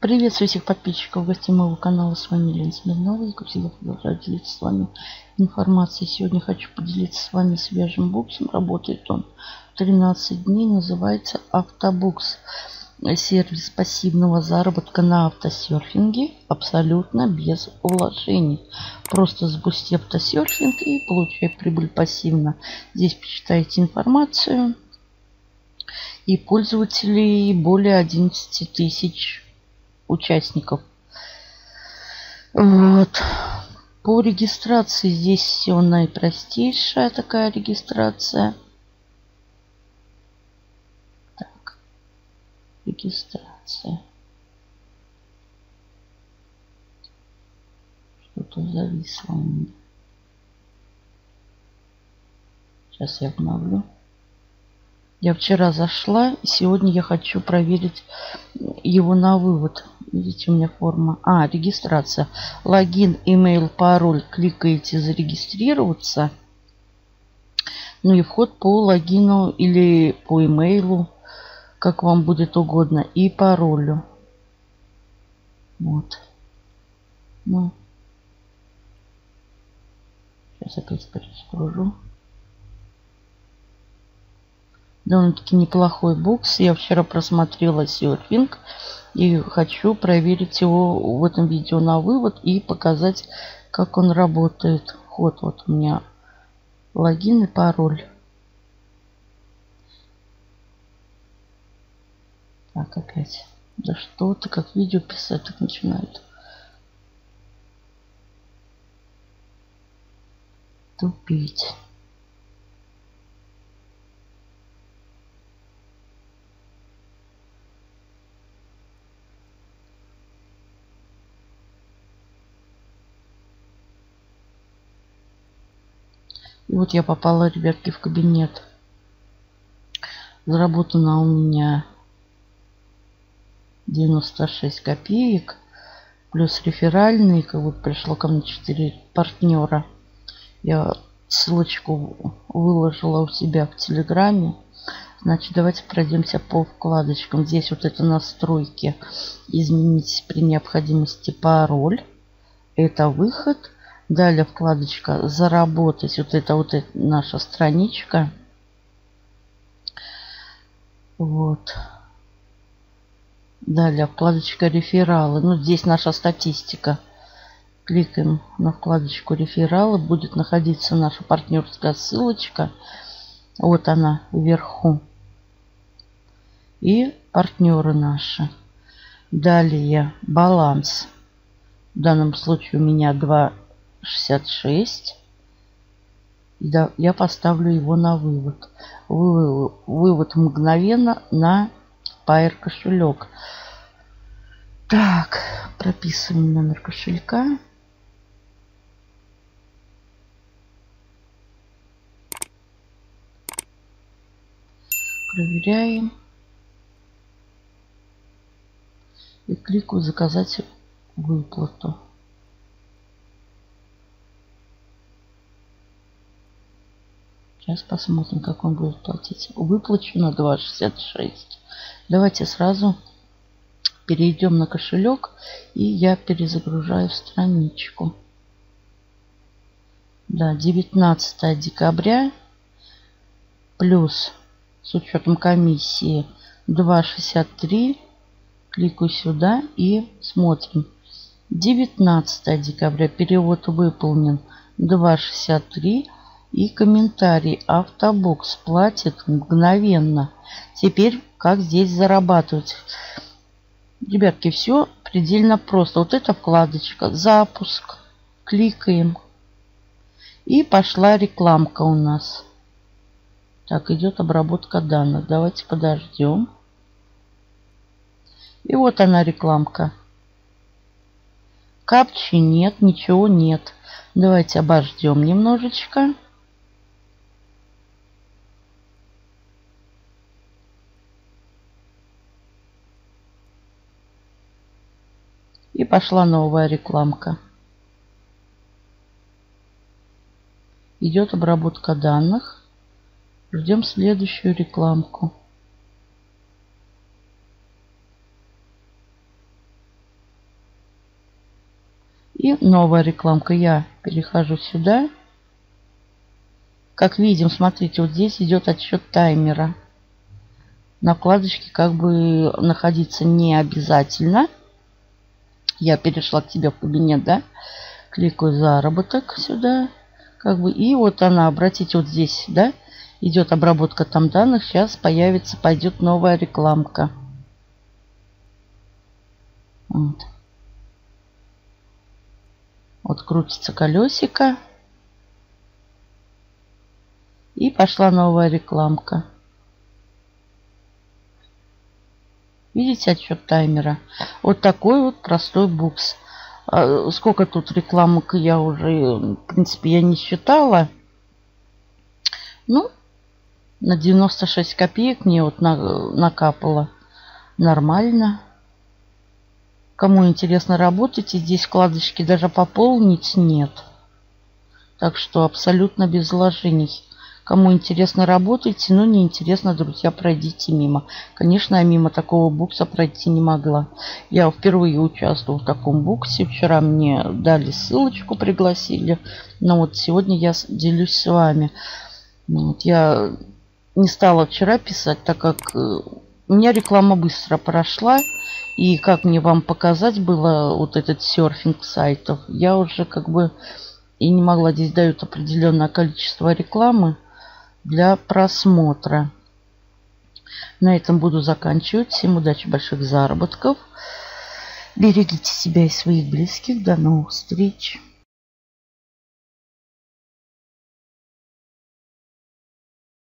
Приветствую всех подписчиков, гостей моего канала. С вами Елена Смирнова. И, как всегда, продолжаю делиться с вами информацией. Сегодня хочу поделиться с вами свежим буксом. Работает он 13 дней. Называется Автобукс. Сервис пассивного заработка на автосерфинге абсолютно без вложений. Просто запусти автосерфинг и получай прибыль пассивно. Здесь почитайте информацию. И пользователей более 11 тысяч участников. Вот. По регистрации здесь все наипростейшая такая регистрация. Так. Регистрация. Что-то зависло у меня. Сейчас я обновлю. Я вчера зашла, и сегодня я хочу проверить его на вывод. Видите, у меня форма. Регистрация. Логин, имейл, пароль. Кликаете зарегистрироваться. Ну и вход по логину или по имейлу, как вам будет угодно. И паролю. Вот. Ну. Сейчас опять перезагружу. Довольно-таки неплохой букс. Я вчера просмотрела серфинг. И хочу проверить его в этом видео на вывод и показать, как он работает. Вот у меня логин и пароль. Так, опять. Да что-то, как видео писать, так начинают тупить. И вот я попала, ребятки, в кабинет. Заработано у меня 96 копеек. Плюс реферальный. Вот пришло ко мне 4 партнера. Я ссылочку выложила у себя в Телеграме. Значит, давайте пройдемся по вкладочкам. Здесь вот это настройки. Изменить при необходимости пароль. Это выход. Далее вкладочка «Заработать». Вот это наша страничка. Вот. Далее вкладочка «Рефералы». Ну, здесь наша статистика. Кликаем на вкладочку «Рефералы». Будет находиться наша партнерская ссылочка. Вот она вверху. И партнеры наши. Далее баланс. В данном случае у меня 2,66. Да, я поставлю его на вывод. Вывод мгновенно на Pair кошелек. Так, прописываем номер кошелька. Проверяем. И кликаю «Заказать выплату». Сейчас посмотрим, как он будет платить. Выплачу на 2,66. Давайте сразу перейдем на кошелек. И я перезагружаю страничку. Да, 19 декабря. Плюс с учетом комиссии 2,63. Кликаю сюда и смотрим. 19 декабря. Перевод выполнен 2,63. И комментарий. Автобукс платит мгновенно. Теперь как здесь зарабатывать? Ребятки, все предельно просто. Вот эта вкладочка. Запуск. Кликаем. И пошла рекламка у нас. Так, идет обработка данных. Давайте подождем. И вот она рекламка. Капчи нет, ничего нет. Давайте обождем немножечко. И пошла новая рекламка. Идет обработка данных. Ждем следующую рекламку. новая рекламка. Я перехожу сюда. Как видим, смотрите, вот здесь идет отсчет таймера. На вкладочке как бы находиться не обязательно. Я перешла к тебе в кабинет, да? Кликаю заработок сюда. Как бы, и вот она, обратите, вот здесь, да? Идет обработка там данных. Сейчас появится, пойдет новая рекламка. Вот. Вот крутится колесико. И пошла новая рекламка. Видите отсчет таймера? Вот такой вот простой букс. Сколько тут рекламок я уже, в принципе, я не считала. Ну, на 96 копеек мне вот накапало. Нормально. Кому интересно работать, и здесь вкладочки даже пополнить нет. Так что абсолютно без вложений. Кому интересно, работайте, но не интересно, друзья, пройдите мимо. Конечно, я мимо такого букса пройти не могла. Я впервые участвовала в таком буксе. Вчера мне дали ссылочку, пригласили. Но вот сегодня я делюсь с вами. Вот, я не стала вчера писать, так как у меня реклама быстро прошла. И как мне вам показать было вот этот серфинг сайтов, я уже как бы и не могла. Здесь дают определенное количество рекламы для просмотра. На этом буду заканчивать. Всем удачи, больших заработков. Берегите себя и своих близких. До новых встреч.